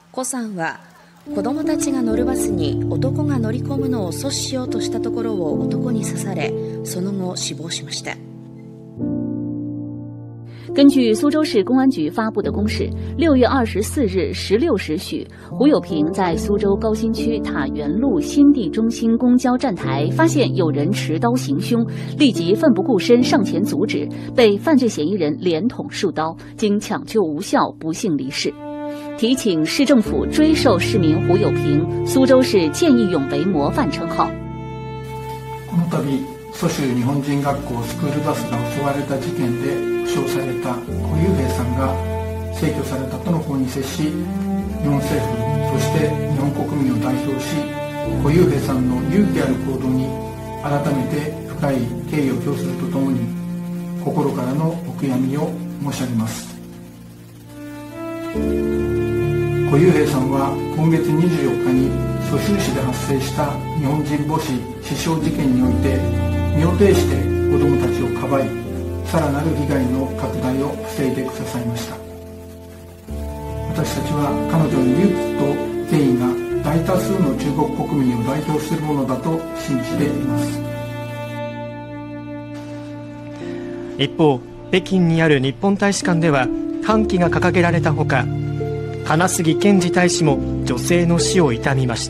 コさんは子供たちが乗るバスに男が乗り込むのを阻止しようとしたところを男に刺され、その後死亡しました。 根据苏州市公安局发布的公示，6月24日16时许，胡友平在苏州高新区塔园路新地中心公交站台发现有人持刀行凶，立即奋不顾身上前阻止，被犯罪嫌疑人连捅数刀，经抢救无效，不幸离世。提请市政府追授市民胡友平苏州市见义勇为模范称号。 この度蘇州日本人学校スクールバスが襲われた事件で負傷された胡友平さんが逝去されたとの報に接し、日本政府そして日本国民を代表し、胡友平さんの勇気ある行動に改めて深い敬意を表するとともに、心からのお悔やみを申し上げます。胡友平さんは今月24日に蘇州市で発生した日本人母子死傷事件において身を挺して子どもたちをかばい、さらなる被害の拡大を防いでくださいました。私たちは彼女の勇気と敬意が大多数の中国国民を代表するものだと信じています。 一方、北京にある日本大使館では半旗が掲げられたほか、金杉健治大使も女性の死を悼みました。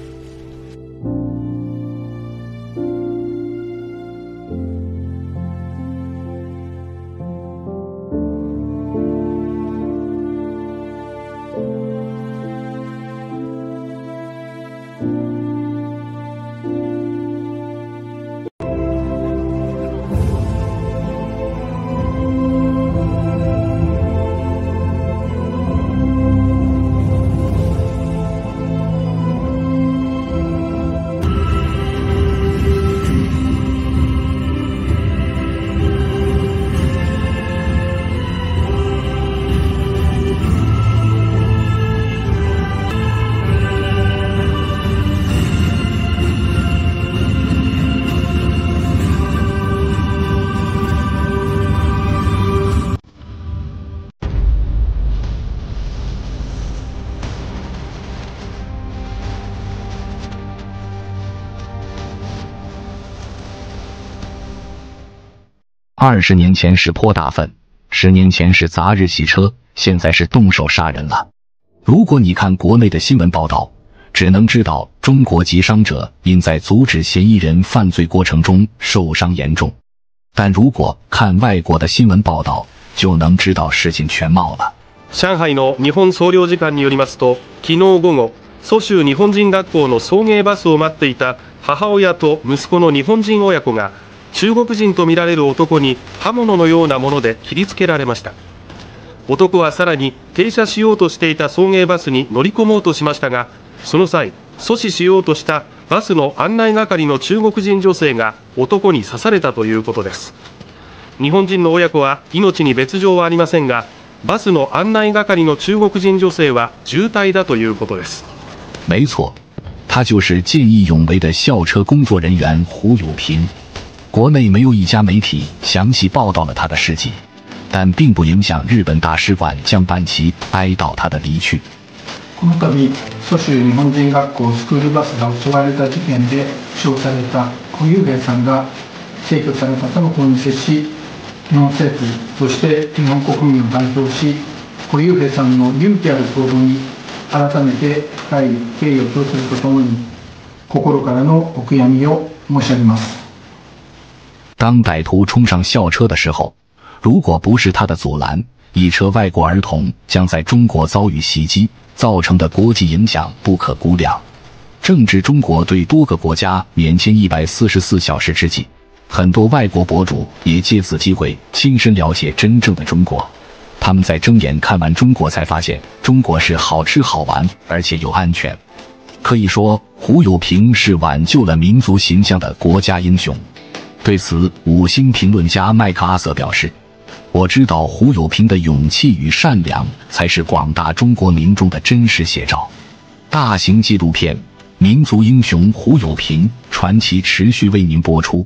20年前是泼大粪，10年前是砸日系车，现在是动手杀人了。如果你看国内的新闻报道，只能知道中国籍伤者因在阻止嫌疑人犯罪过程中受伤严重，但如果看外国的新闻报道，就能知道事情全貌了。 上海の日本総領事館によりますと、昨日午後、蘇州日本人学校の送迎バスを待っていた母親と息子の日本人親子が中国人とみられる男に刃物のようなもので切りつけられました。男はさらに停車しようとしていた送迎バスに乗り込もうとしましたが、その際阻止しようとしたバスの案内係の中国人女性が男に刺されたということです。日本人の親子は命に別状はありませんが、バスの案内係の中国人女性は重体だということです。 没错，他就是见义勇为的校车工作人员胡友平。国内没有一家媒体详细报道了他的事迹，但并不影响日本大使馆将办旗哀悼他的离去。 この度、蘇州日本人学校スクールバスが襲われた事件で負傷された胡友平さんが逝去されたとの報に接し、日本政府そして日本国民を代表し、胡友平さんの勇気ある行動に改めて深い敬意を表するとともに、心からのお悔やみを申し上げます。 当歹徒冲上校车的时候，如果不是他的阻拦，一车外国儿童将在中国遭遇袭击，造成的国际影响不可估量。正值中国对多个国家免签144小时之际，很多外国博主也借此机会亲身了解真正的中国。他们在睁眼看完中国，才发现中国是好吃好玩，而且又安全。可以说，胡友平是挽救了民族形象的国家英雄。对此，5星评论家麦克阿瑟表示，我知道胡友平的勇气与善良才是广大中国民众的真实写照。大型纪录片《民族英雄胡友平传奇》持续为您播出。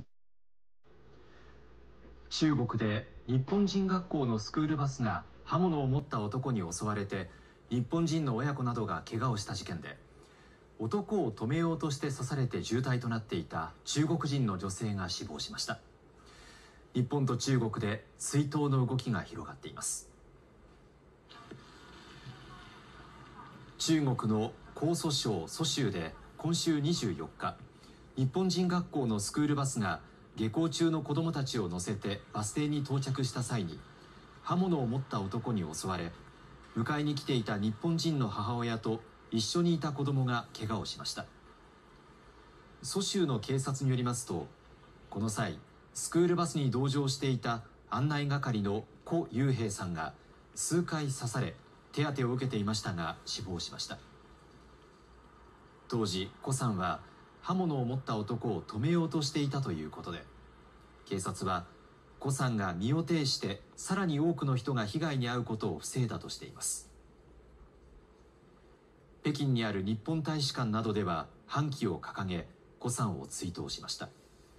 中国で日本人学校のスクールバスが刃物を持った男に襲われて日本人の親子などが怪我をした事件で、男を止めようとして刺されて重体となっていた中国人の女性が死亡しました。日本と中国で追悼の動きが広がっています。中国の江蘇省蘇州で今週24日、日本人学校のスクールバスが下校中の子どもたちを乗せてバス停に到着した際に、刃物を持った男に襲われ、迎えに来ていた日本人の母親と一緒にいた子供が怪我をしました。蘇州の警察によりますと、この際スクールバスに同乗していた案内係の顧友平さんが数回刺され手当てを受けていましたが死亡しました。当時顧さんは刃物を持った男を止めようとしていたということで、警察は顧さんが身を挺してさらに多くの人が被害に遭うことを防いだとしています。北京にある日本大使館などでは半旗を掲げ、顧さんを追悼しました。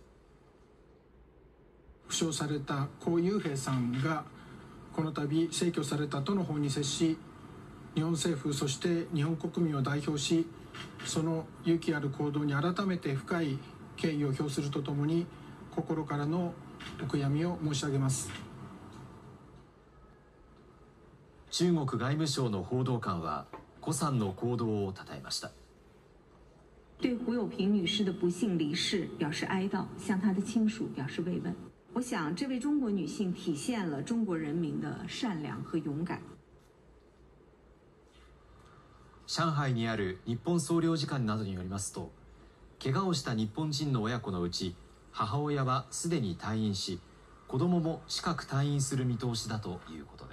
負傷された顧友平さんがこの度逝去されたとの報に接し、日本政府そして日本国民を代表し、その勇気ある行動に改めて深い敬意を表するとともに、心からのお悔やみを申し上げます。 中国外務省の報道官は顧さんの行動を称えました。 对胡友平女士的不幸离世表示哀悼，向她的亲属表示慰问。我想，这位中国女性体现了中国人民的善良和勇敢。 上海にある日本総領事館などによりますと、怪我をした日本人の親子のうち、母親はすでに退院し、子供も近く退院する見通しだということです。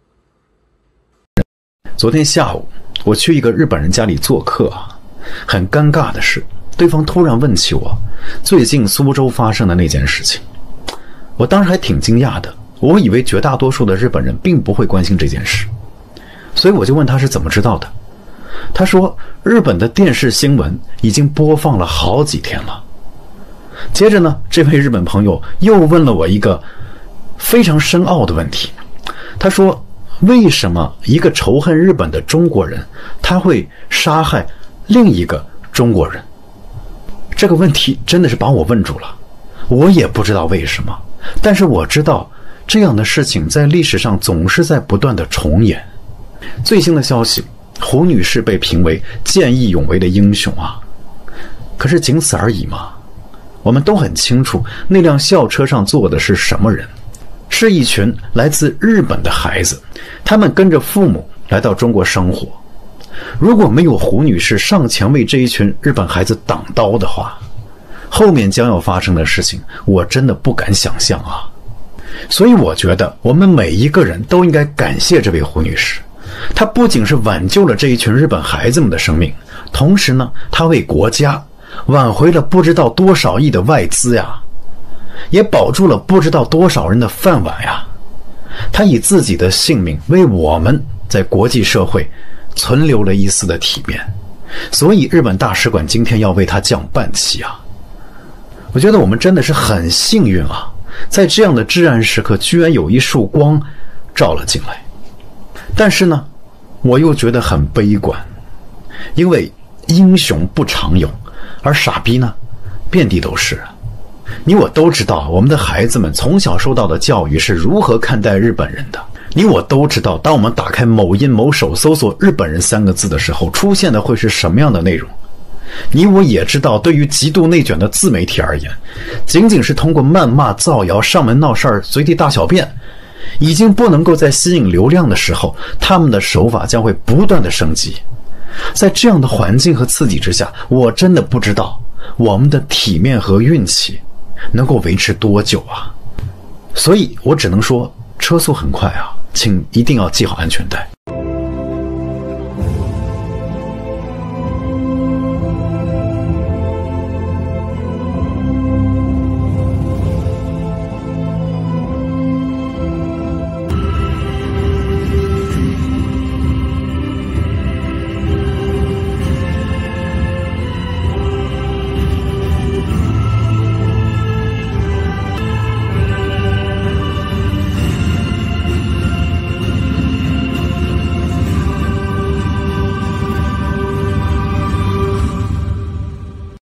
昨天下午，我去一个日本人家里做客很尴尬的是，对方突然问起我最近苏州发生的那件事情。我当时还挺惊讶的，我以为绝大多数的日本人并不会关心这件事，所以我就问他是怎么知道的。他说日本的电视新闻已经播放了好几天了。接着呢，这位日本朋友又问了我一个非常深奥的问题。他说为什么一个仇恨日本的中国人他会杀害另一个中国人？这个问题真的是把我问住了，我也不知道为什么，但是我知道这样的事情在历史上总是在不断的重演。最新的消息，胡女士被评为见义勇为的英雄可是仅此而已吗？我们都很清楚那辆校车上坐的是什么人，是一群来自日本的孩子，他们跟着父母来到中国生活。如果没有胡女士上前为这一群日本孩子挡刀的话，后面将要发生的事情我真的不敢想象所以我觉得我们每一个人都应该感谢这位胡女士，她不仅是挽救了这一群日本孩子们的生命，同时呢，她为国家挽回了不知道多少亿的外资也保住了不知道多少人的饭碗她以自己的性命为我们在国际社会存留了一丝的体面，所以日本大使馆今天要为她降半旗我觉得我们真的是很幸运在这样的至暗时刻居然有一束光照了进来。但是呢，我又觉得很悲观，因为英雄不常有，而傻逼呢遍地都是。你我都知道我们的孩子们从小受到的教育是如何看待日本人的，你我都知道当我们打开某音某手搜索日本人3个字的时候出现的会是什么样的内容。你我也知道对于极度内卷的自媒体而言，仅仅是通过谩骂造谣上门闹事儿随地大小便已经不能够再吸引流量的时候，他们的手法将会不断的升级。在这样的环境和刺激之下，我真的不知道我们的体面和运气能够维持多久所以我只能说车速很快请一定要系好安全带。